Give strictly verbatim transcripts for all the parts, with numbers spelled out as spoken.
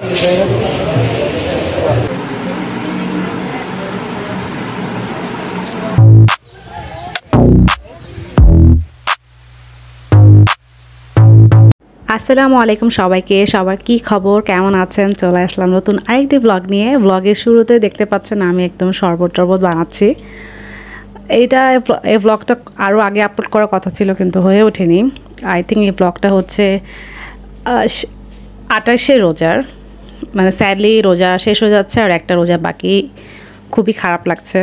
আসসালামু আলাইকুম সবাইকে। সবার কি খবর, কেমন আছেন? চলে আসলাম নতুন আরেকটি ব্লগ নিয়ে। ব্লগের শুরুতে দেখতে পাচ্ছেন আমি একদম শরবত টরবত বানাচ্ছি। এইটা এই ব্লগটা আরও আগে আপলোড করার কথা ছিল কিন্তু হয়ে ওঠেনি। আই থিঙ্ক এই ব্লগটা হচ্ছে আঠাশে রোজার, মানে স্যাডলি রোজা শেষ হয়ে যাচ্ছে আর একটা রোজা বাকি। খুবই খারাপ লাগছে,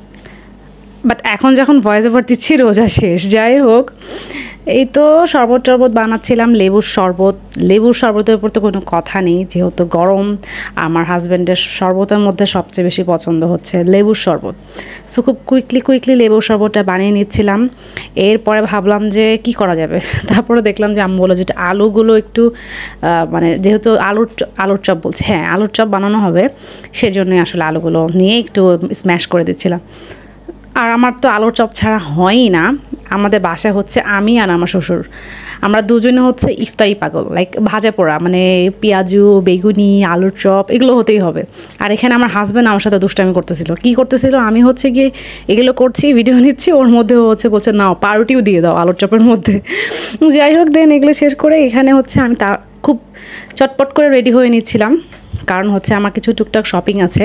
বাট এখন যখন ভয়েস ওভার দিচ্ছি রোজা শেষ। যাই হোক, এই তো শরবত টরবত বানাচ্ছিলাম, লেবুর শরবত। লেবুর শরবতের উপর তো কোনো কথা নেই, যেহেতু গরম। আমার হাজব্যান্ডের শরবতের মধ্যে সবচেয়ে বেশি পছন্দ হচ্ছে লেবুর শরবত। সো খুব কুইকলি কুইকলি লেবুর শরবতটা বানিয়ে নিচ্ছিলাম। এরপরে ভাবলাম যে কি করা যাবে, তারপরে দেখলাম যে আম্মু বললো যেটা আলুগুলো একটু মানে যেহেতু আলুর আলুর চপ বলছে, হ্যাঁ আলুর চপ বানানো হবে, সেজন্যই আসলে আলুগুলো নিয়ে একটু স্ম্যাশ করে দিচ্ছিলাম। আর আমার তো আলুর চপ ছাড়া হয়ই না। আমাদের বাসায় হচ্ছে আমি আর আমার শ্বশুর, আমরা দুজনে হচ্ছে ইফতারি পাগল। লাইক ভাজা পোড়া, মানে পেঁয়াজু, বেগুনি, আলুর চপ এগুলো হতেই হবে। আর এখানে আমার হাজব্যান্ড আমার সাথে দুষ্টামি করতেছিল। কি করতেছিল, আমি হচ্ছে গিয়ে এগুলো করছি, ভিডিও নিচ্ছি, ওর মধ্যে হচ্ছে বলছে নাও পাউরুটিও দিয়ে দাও আলুর চপের মধ্যে। যাই হোক, দেন এগুলো শেষ করে এখানে হচ্ছে আমি তা খুব চটপট করে রেডি হয়ে নিচ্ছিলাম, কারণ হচ্ছে আমার কিছু টুকটাক শপিং আছে।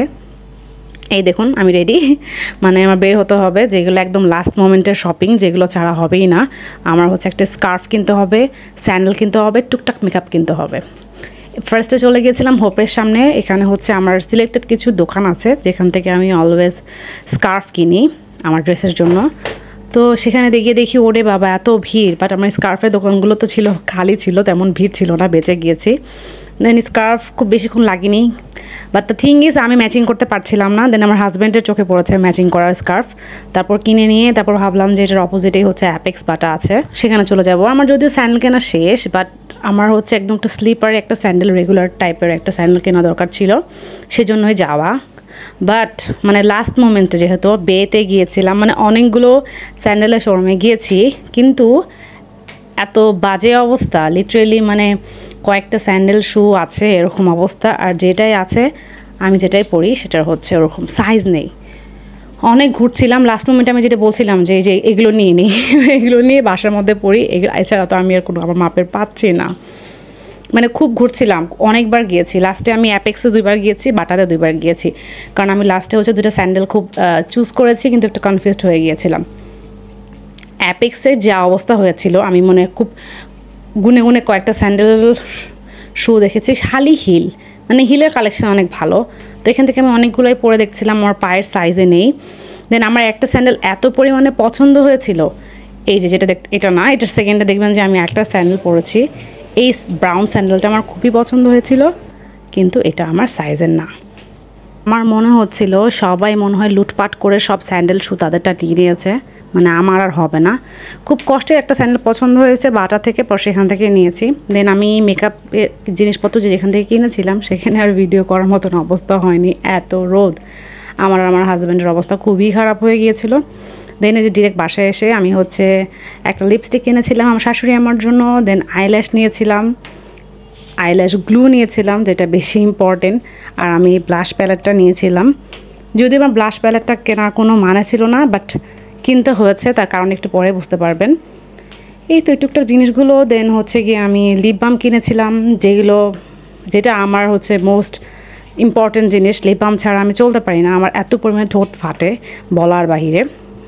এই দেখুন আমি রেডি, মানে আমার বের হতে হবে, যেগুলো একদম লাস্ট মোমেন্টের শপিং, যেগুলো ছাড়া হবেই না। আমার হচ্ছে একটা স্কার্ফ কিনতে হবে, স্যান্ডেল কিনতে হবে, টুকটাক মেকআপ কিনতে হবে। ফার্স্টে চলে গিয়েছিলাম হোপের সামনে। এখানে হচ্ছে আমার সিলেক্টেড কিছু দোকান আছে যেখান থেকে আমি অলওয়েজ স্কার্ফ কিনি আমার ড্রেসের জন্য। তো সেখানে দেখিয়ে দেখি ওরে বাবা এত ভিড়, বাট আমার স্কার্ফের দোকানগুলো তো ছিল খালি ছিল, তেমন ভিড় ছিল না, বেঁচে গিয়েছি। দেন স্কার্ফ খুব বেশিক্ষণ লাগেনি, বাট দ্য থিং ইজ আমি ম্যাচিং করতে পারছিলাম না। দেন আমার হাজব্যান্ডের চোখে পড়েছে ম্যাচিং করার স্কার্ফ। তারপর কিনে নিয়ে তারপর ভাবলাম যে এটার অপোজিটেই হচ্ছে অ্যাপেক্স বাটা আছে, সেখানে চলে যাব। আমার যদিও স্যান্ডেল কেনা শেষ, বাট আমার হচ্ছে একদম একটু স্লিপার একটা স্যান্ডেল, রেগুলার টাইপের একটা স্যান্ডেল কেনা দরকার ছিল, সেজন্যই যাওয়া। বাট মানে লাস্ট মোমেন্টে যেহেতু বেতে গিয়েছিলাম, মানে অনেকগুলো স্যান্ডেলের শোরুমে গিয়েছি, কিন্তু এত বাজে অবস্থা, লিটারেলি মানে কয়েকটা স্যান্ডেল শু আছে এরকম অবস্থা, আর যেটাই আছে আমি যেটাই পরি সেটার হচ্ছে ওরকম সাইজ নেই। অনেক ঘুরছিলাম, লাস্ট মোমেন্টে আমি যেটা বলছিলাম যে যে এগুলো নিয়ে নিই, এগুলো নিয়ে বাসার মধ্যে পরি, এছাড়া তো আমি আর কোনো আমার মাপের পাচ্ছি না। মানে খুব ঘুরছিলাম, অনেকবার গিয়েছি। লাস্টে আমি অ্যাপেক্সে দুইবার গিয়েছি, বাটাতে দুইবার গিয়েছি, কারণ আমি লাস্টে হচ্ছে দুটো স্যান্ডেল খুব চুজ করেছি, কিন্তু একটু কনফিউজড হয়ে গিয়েছিলাম। অ্যাপেক্সের যা অবস্থা হয়েছিল, আমি মনে খুব গুনে গুনে কয়েকটা স্যান্ডেল শু দেখেছি, শালি হিল, মানে হিলের কালেকশন অনেক ভালো। তো এখান থেকে আমি অনেকগুলোই পরে দেখছিলাম, আমার পায়ের সাইজে নেই। দেন আমার একটা স্যান্ডেল এত পরিমাণে পছন্দ হয়েছিল, এই যে যেটা দেখ, এটা না, এটার সেকেন্ডে দেখবেন যে আমি একটা স্যান্ডেল পরেছি, এই ব্রাউন স্যান্ডেলটা আমার খুবই পছন্দ হয়েছিল, কিন্তু এটা আমার সাইজের না। আমার মনে হচ্ছিল সবাই মনে হয় লুটপাট করে সব স্যান্ডেল শু তাদেরটা দিয়ে নিয়েছে, মানে আমার আর হবে না। খুব কষ্টের একটা স্যান্ডেল পছন্দ হয়েছে বাটা থেকে, পর সেখান থেকে নিয়েছি। দেন আমি মেকআপ জিনিসপত্র যে যেখান থেকে কিনেছিলাম সেখানে আর ভিডিও করার মতন অবস্থা হয়নি, এত রোদ। আমার আমার হাজব্যান্ডের অবস্থা খুবই খারাপ হয়ে গিয়েছিল। দেন এই যে ডিরেক্ট বাসায় এসে আমি হচ্ছে একটা লিপস্টিক কিনেছিলাম আমার শাশুড়ি আমার জন্য। দেন আইল্যাশ নিয়েছিলাম, আইল্যাশ গ্লু নিয়েছিলাম, যেটা বেশি ইম্পর্টেন্ট। আর আমি ব্লাশ প্যালেটটা নিয়েছিলাম, যদিও আমার ব্লাশ প্যালেটটা কেনার কোনো মানে ছিল না, বাট কিনতে হয়েছে, তার কারণ একটু পরে বুঝতে পারবেন। এই তো টুকটাক জিনিসগুলো। দেন হচ্ছে গিয়ে আমি লিপ বাম কিনেছিলাম, যেগুলো যেটা আমার হচ্ছে মোস্ট ইম্পর্টেন্ট জিনিস। লিপ বাম ছাড়া আমি চলতে পারি না, আমার এত পরিমাণে ঠোঁট ফাটে বলার বাহিরে।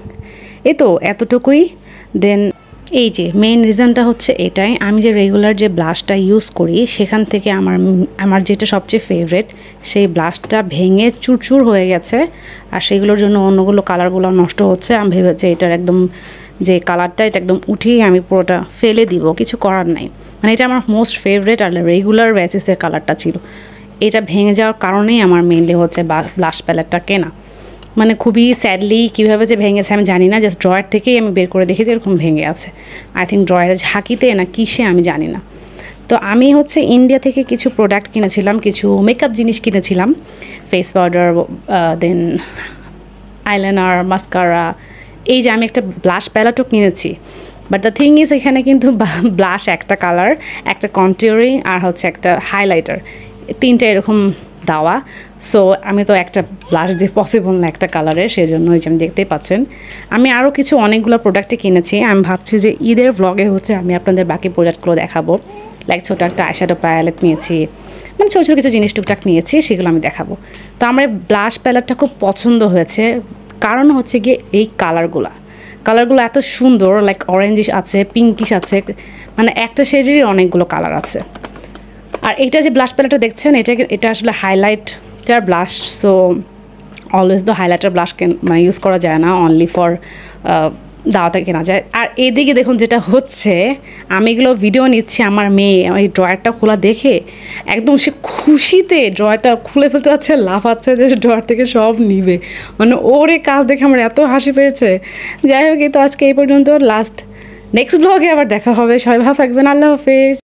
এই তো এতটুকুই। দেন এই যে মেইন রিজনটা হচ্ছে এটাই, আমি যে রেগুলার যে ব্লাশটা ইউজ করি সেখান থেকে আমার আমার যেটা সবচেয়ে ফেভারেট, সেই ব্লাশটা ভেঙে চুরচুর হয়ে গেছে, আর সেগুলোর জন্য অন্যগুলো কালারগুলো নষ্ট হচ্ছে। আমি ভেবেছি এটার একদম যে কালারটা, এটা একদম উঠিয়ে আমি পুরোটা ফেলে দিব, কিছু করার নাই। মানে এটা আমার মোস্ট ফেভারেট আর রেগুলার বেসিসের কালারটা ছিল। এটা ভেঙে যাওয়ার কারণেই আমার মেইনলি হচ্ছে ব্লাশ প্যালেটটা কেনা। মানে খুবই স্যাডলি কীভাবে যে ভেঙেছে আমি জানি না, জাস্ট ড্রয়ার থেকেই আমি বের করে দেখি যে এরকম ভেঙে আছে। আই থিঙ্ক ড্রয়ারে ঝাঁকিতে না কিসে আমি জানি না। তো আমি হচ্ছে ইন্ডিয়া থেকে কিছু প্রোডাক্ট কিনেছিলাম, কিছু মেকআপ জিনিস কিনেছিলাম, face powder, then eyeliner, mascara. এই যে আমি একটা ব্লাশ প্যালেটও কিনেছি, বাট দ্য থিং ইজ এখানে কিন্তু ব্লাশ একটা কালার, একটা কন্ট্যুরিং আর হচ্ছে একটা হাইলাইটার, তিনটা এরকম দেওয়া। সো আমি তো একটা ব্লাশ দিয়ে পসিবল না একটা কালারের, সেই জন্য হচ্ছে আমি দেখতেই পাচ্ছেন। আমি আরও কিছু অনেকগুলো প্রোডাক্টে কিনেছি। আমি ভাবছি যে ঈদের ব্লগে হচ্ছে আমি আপনাদের বাকি প্রোডাক্টগুলো দেখাবো। লাইক ছোটো একটা আইশ্যাডো প্যালেট নিয়েছি, মানে ছোটো ছোটো কিছু জিনিস টুকটাক নিয়েছি, সেগুলো আমি দেখাবো। তো আমার ব্লাশ প্যালেটটা খুব পছন্দ হয়েছে, কারণ হচ্ছে গিয়ে এই কালারগুলো কালারগুলো এত সুন্দর, লাইক অরেঞ্জিশ আছে, পিঙ্কিশ আছে, মানে একটা শেডেরই অনেকগুলো কালার আছে। আর এইটা যে ব্লাশ প্যালেটটা দেখছেন, এটা এটা আসলে হাইলাইটার ব্লাশ। সো অলওয়েজ তো হাইলাইটার ব্লাশ মানে ইউজ করা যায় না, অনলি ফর দাওয়াতে কেনা যায়। আর এইদিকে দেখুন যেটা হচ্ছে, আমি এগুলো ভিডিও নিচ্ছি, আমার মেয়ে এই ড্রয়ারটা খোলা দেখে একদম সে খুশিতে ড্রয়ারটা খুলে ফেলতে যাচ্ছে, লাফাচ্ছে যে ড্রয়ার থেকে সব নিবে। মানে ওর এই কাজ দেখে আমার এত হাসি পেয়েছে। যাই হোক, এই তো আজকে এই পর্যন্ত লাস্ট। নেক্সট ব্লগে আবার দেখা হবে। সবাই ভালো থাকবেন। আল্লাহ হাফেজ।